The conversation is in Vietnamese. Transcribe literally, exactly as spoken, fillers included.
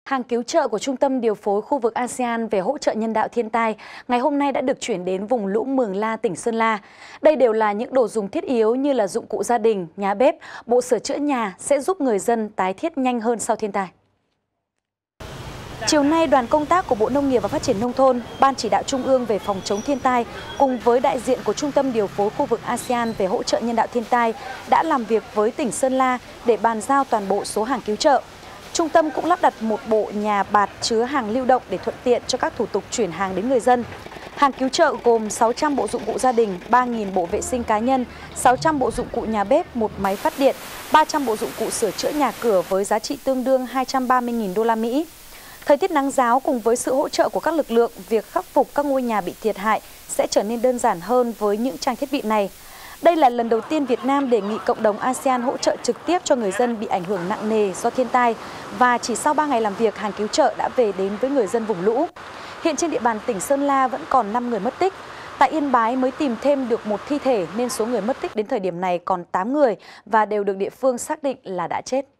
Hàng cứu trợ của Trung tâm Điều phối khu vực a sê an về hỗ trợ nhân đạo thiên tai ngày hôm nay đã được chuyển đến vùng lũ Mường La, tỉnh Sơn La. Đây đều là những đồ dùng thiết yếu như là dụng cụ gia đình, nhà bếp, bộ sửa chữa nhà sẽ giúp người dân tái thiết nhanh hơn sau thiên tai. Chiều nay, đoàn công tác của Bộ Nông nghiệp và Phát triển Nông thôn, Ban Chỉ đạo Trung ương về phòng chống thiên tai cùng với đại diện của Trung tâm Điều phối khu vực a sê an về hỗ trợ nhân đạo thiên tai đã làm việc với tỉnh Sơn La để bàn giao toàn bộ số hàng cứu trợ. Trung tâm cũng lắp đặt một bộ nhà bạt chứa hàng lưu động để thuận tiện cho các thủ tục chuyển hàng đến người dân. Hàng cứu trợ gồm sáu trăm bộ dụng cụ gia đình, ba nghìn bộ vệ sinh cá nhân, sáu trăm bộ dụng cụ nhà bếp, một máy phát điện, ba trăm bộ dụng cụ sửa chữa nhà cửa với giá trị tương đương hai trăm ba mươi nghìn đô la Mỹ. Thời tiết nắng ráo cùng với sự hỗ trợ của các lực lượng, việc khắc phục các ngôi nhà bị thiệt hại sẽ trở nên đơn giản hơn với những trang thiết bị này. Đây là lần đầu tiên Việt Nam đề nghị cộng đồng a sê an hỗ trợ trực tiếp cho người dân bị ảnh hưởng nặng nề do thiên tai và chỉ sau ba ngày làm việc, hàng cứu trợ đã về đến với người dân vùng lũ. Hiện trên địa bàn tỉnh Sơn La vẫn còn năm người mất tích. Tại Yên Bái mới tìm thêm được một thi thể nên số người mất tích đến thời điểm này còn tám người và đều được địa phương xác định là đã chết.